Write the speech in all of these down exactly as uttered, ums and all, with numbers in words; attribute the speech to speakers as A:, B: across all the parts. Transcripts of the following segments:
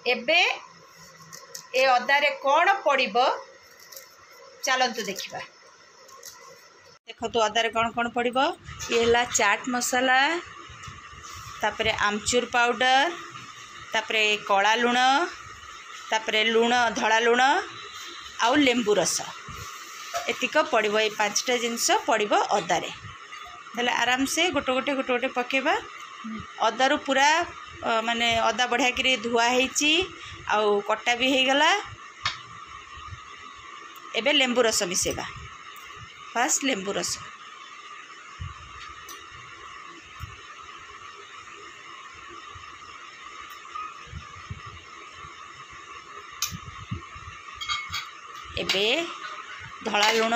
A: एबे ए अदारे कौन पड़िबो चलतु देखा। देखो तो अदारे कौन कौन पड़िबो। ये हला चाट मसाला, तापरे आमचूर पाउडर, तापरे कला लुण, तापरे लुण धड़ा लुण आउ लेंबू रस एतिक पड़िबो। ये पांचटा जिनस पड़िबो अदारे। ताले आराम से गोटे गोटे गोटे गोटे पकेबा। अदारू पूरा माने अदा बढ़िया कि धुआ होईची आउ कटा भी हो गला। एबे लेंबू रस मिसेबा। फास्ट लेंबू रस एबे धला लुण,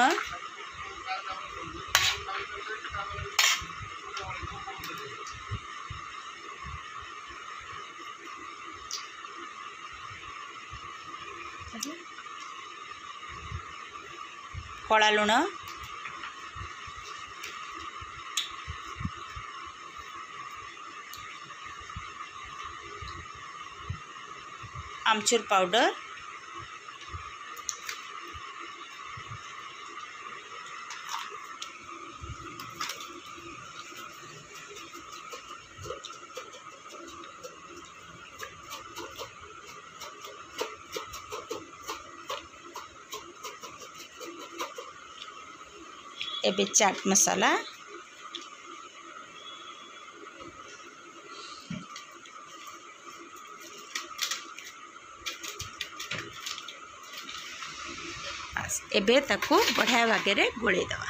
A: कला लुण, आमचूर पाउडर, एबे चाट मसाला, एबे ताकू बढ़िया भागे गोले दवा।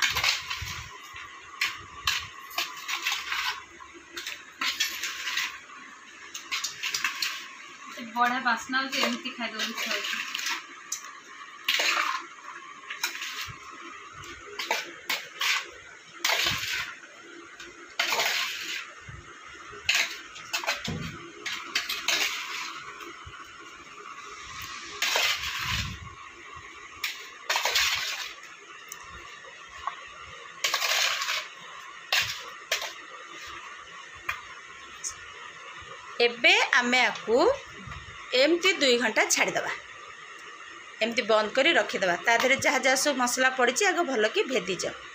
B: बढ़िया बास्ना एमती खाई दो।
A: एबे आमे आकू एमती दुई घंटा छाड़ीदबा। एमती बंद करी रखीदबा। ता देहरे जहाँ जहाँ सब मसला पड़ी आगे भल कि भेदी जाओ।